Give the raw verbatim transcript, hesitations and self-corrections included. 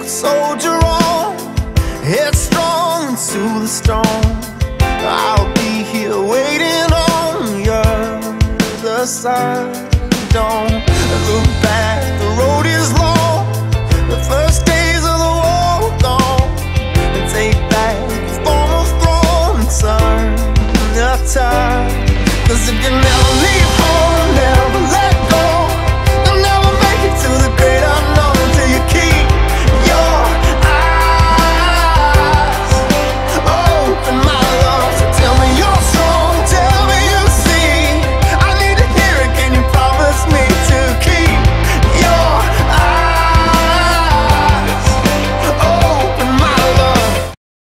soldier on, headstrong into the storm. I'll be here waiting on the other side.